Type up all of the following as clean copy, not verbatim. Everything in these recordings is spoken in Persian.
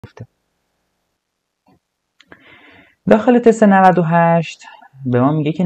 داخل تست 98 به ما میگه که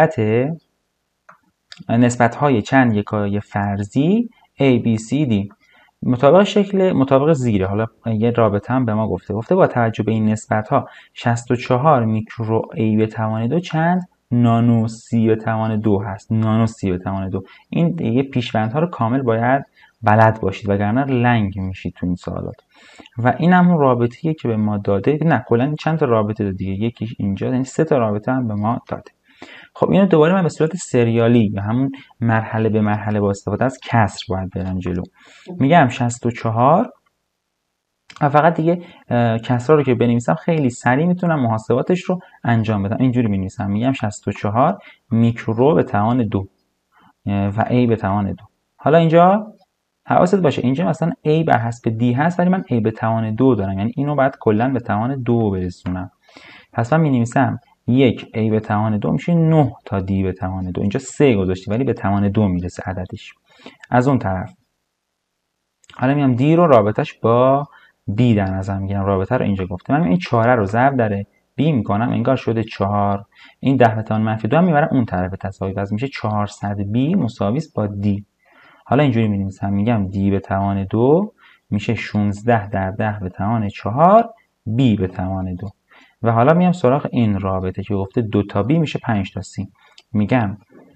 نسبت‌های چند یکای فرضی A B C D مطابق زیره. حالا یه رابطه هم به ما گفته با توجه به این نسبت‌ها 64 میکرو A به توان 2 چند نانو C به توان 2 هست. نانو C به توان 2. این دیگه پیش‌بندها رو کامل باید بلد باشید وگرنه لنگ میشید تو این سوالات. و این هم اون رابطه‌ایه که به ما داده. نه کلا چند تا رابطه داده دیگه، یکیش اینجا، یعنی 3 تا رابطه هم به ما داده. خب اینو دوباره من به صورت سریالی یا همون مرحله به مرحله با استفاده از کسر باید برم جلو. میگم 64 و فقط دیگه کسرا رو که بنویسم خیلی سریع میتونم محاسباتش رو انجام بدم. اینجوری می‌نویسم، میگم 64 میکرو به توان 2 و A به توان 2. حالا اینجا حواست باشه اینجا مثلا A بر حسب D هست ولی من A به توان 2 دارم، یعنی اینو باید کلا به توان 2 برسونم. پس من می‌نویسم 1 A به توان 2 میشه 9 تا D به توان 2. اینجا 3 گذاشتی ولی به توان 2 میرسه عددش. از اون طرف حالا میام D رو رابطش با B در نظر میگیرم. رابطه رو اینجا گفته. من این 4 رو ضرب در B میکنم، انگار شده 4. این 10 به توان -2 هم میبرم اون طرف تساوی، پس میشه 400 B مساوی با D. حالا اینجوری می‌نویسم، میگم D به توان 2 میشه 16 در 10 به توان 4 B به توان 2. و حالا میام سراغ این رابطه که گفته 2 تا B میشه 5 تا C. میگم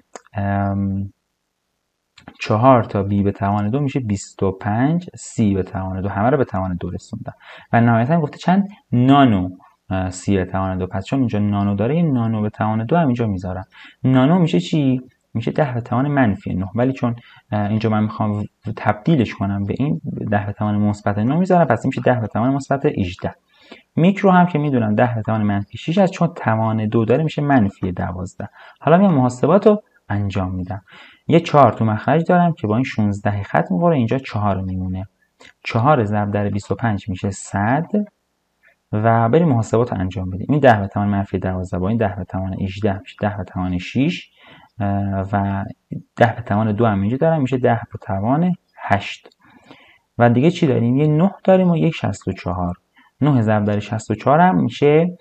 4 تا B به توان 2 میشه 25 C به توان 2. همه رو به توان 2 رسوندم. و نهایتا گفته چند نانو C به توان 2. پس چون اینجا نانو داره، این نانو به توان 2 هم اینجا میذارم. نانو میشه چی؟ میشه 10 به توان -9. ولی چون اینجا من میخوام تبدیلش کنم به این 10 به توان -9 میذارم، پس میشه 10 به توان -18. میکرو هم که میدونم 10 به توان -6 است، چون توان 2 داره میشه -12. حالا میام محاسبات رو انجام میدم. یه 4 تو مخرج دارم که با این 16 خط میخوره، اینجا 4 میمونه. 4 ضرب در 25 میشه 100 و بریم محاسبات رو انجام بدیم. این 10 به توان -12 با این 10 به توان 18 میشه 10 به توان 6 و 10 به توان 2 هم اینجا دارم میشه 10 به توان 8. و دیگه چی داریم؟ یه 9 داریم و یک 64. 9 ضرب در 64 هم میشه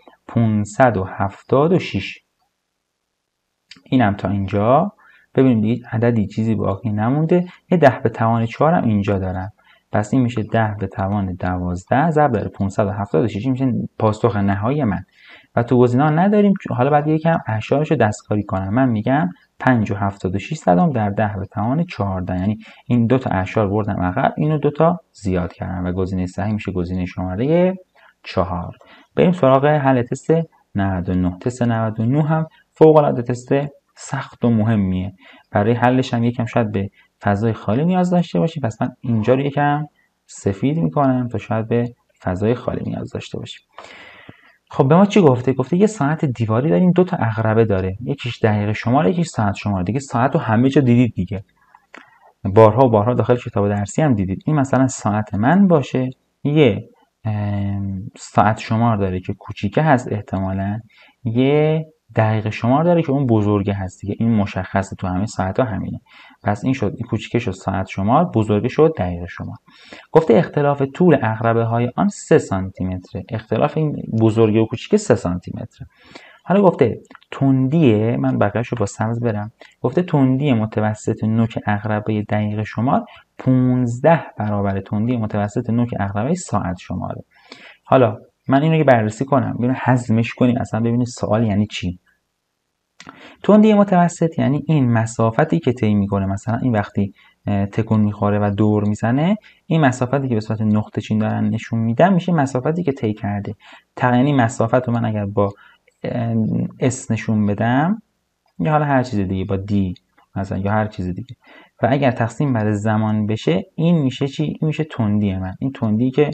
576. اینم تا اینجا. ببینیم دیگه عددی چیزی باقی نمونده. یه 10 به توان 4 هم اینجا دارم، پس این میشه 10 به توان 12 ضرب در 576 میشه پاسخ نهایی من. و تو گزینه‌ها نداریم، حالا بعد یکم اعشارش رو دستکاری کنم. من میگم 5 و 76 صدم در 10 به توان 14، یعنی این دو تا اعشار بردم عقب، اینو دو تا زیاد کردم و گزینه صحیح میشه گزینه شماره 4. بریم سراغ حل تست 99. تست 99 هم فوق العاده تست سخت و مهمیه. برای حلش هم یکم شاید به فضای خالی نیاز داشته باشیم، پس من اینجا رو یکم سفید میکنم تا شاید به فضای خالی نیاز داشته باشیم. خب به ما چی گفته؟ گفته یه ساعت دیواری داریم، دو تا عقربه داره، یکیش دقیقه شماره، یکیش ساعت شماره. دیگه ساعت رو همه جا دیدید دیگه، بارها و بارها داخل کتاب درسی هم دیدید. این مثلا ساعت من باشه، یه ساعت شمار داره که کوچیکه هست احتمالاً، یه دقیقه شمار داره که اون بزرگه هست دیگه. این مشخصه تو همه ساعت ها همینه. پس این شد، این کوچیکه شد ساعت شمار، بزرگه شد دقیقه شمار. گفته اختلاف طول عقربه های آن 3 سانتی متره. اختلاف این بزرگه و کوچیکه 3 سانتی متره. حالا گفته تندی، من بقیه‌اش رو با سبز برم، گفته تندی متوسط نوک عقربه دقیقه شمار 15 برابر تندی متوسط نوک عقربه ساعت شماره. حالا من اینو که بررسی کنم، ببینیم هضمش کنیم، اصلا ببینید سوال یعنی چی. تندی متوسط یعنی این مسافتی که طی میکنه، مثلا این وقتی تکون میخوره و دور میزنه، این مسافتی که به صورت نقطه چین دارن نشون میدن میشه مسافتی که طی کرده. یعنی مسافت رو من اگر با اس نشون بدم یا حالا هر چیز دیگه، با دی مثلا یا هر چیز دیگه، و اگر تقسیم بر زمان بشه، این میشه چی؟ این میشه تندی من. این تندی که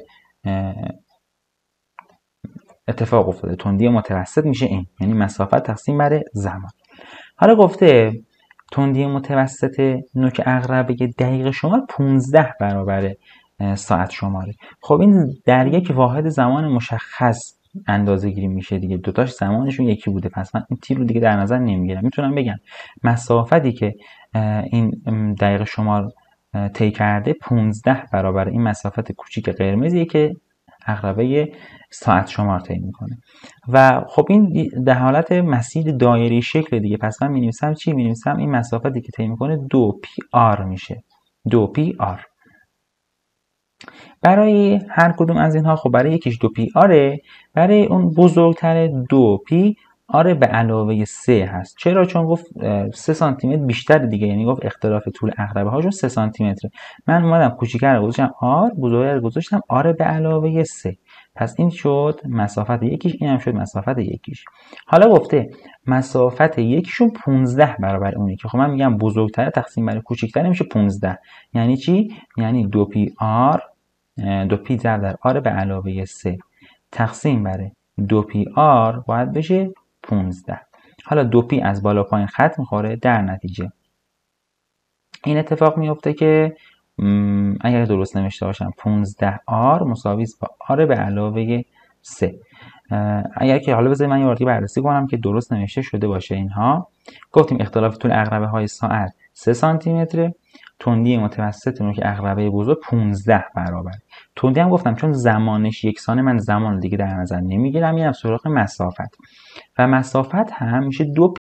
اتفاق افتاده، تندی متوسط میشه این، یعنی مسافت تقسیم بر زمان. حالا گفته تندی متوسط نوک عقربه دقیقه شمار 15 برابر ساعت شماره. خب این در یک واحد زمان مشخص اندازه گیری میشه دیگه، دوتاش زمانشون یکی بوده، پس من این تیر رو دیگه در نظر نمیگیرم. میتونم بگم مسافتی که این دقیقه شمار طی کرده 15 برابر این مسافت کوچیک قرمزیه که عقربه ساعت شمار طی میکنه و خب این در حالت مسیر دایره شکل دیگه. پس من می‌نویسم چی؟ می‌نویسم این مسافتی که طی میکنه 2πr میشه. 2πr برای هر کدوم از اینها، خب برای یکیش 2πr، برای اون بزرگتر 2πr به علاوه 3 هست. چرا؟ چون گفت 3 سانتی متر بیشتر دیگه، یعنی گفت اختلاف طول عقربه هاشون 3 سانتی متره. من اومدم کوچیک‌تر رو گذاشتم r، بزرگتر رو گذاشتم r به علاوه 3. پس این شد مسافت یکیش، اینم شد مسافت یکیش. حالا گفته مسافت یکیشون 15 برابر اونه که خب من میگم بزرگتر تقسیم بر کوچیک‌تر میشه 15. یعنی چی؟ یعنی 2πr 2p در r به علاوه 3 تقسیم بر 2πr باید بشه 15. حالا 2p از بالا پایین خط میخوره، در نتیجه این اتفاق میفته که اگر درست نوشته باشم 15r مساوی است با r به علاوه 3. اگر که حالا بذارید من یه بار دیگه بررسی کنم که درست نوشته شده باشه اینها. گفتیم اختلاف طول عقربه های ساعت 3 سانتی متره، تندی متوسط نوک عقربه بزرگ 15 برابر. تندی هم گفتم چون زمانش یکسانه من زمان دیگه در نظر نمیگیرم، میرم سراغ مسافت و مسافت هم میشه 2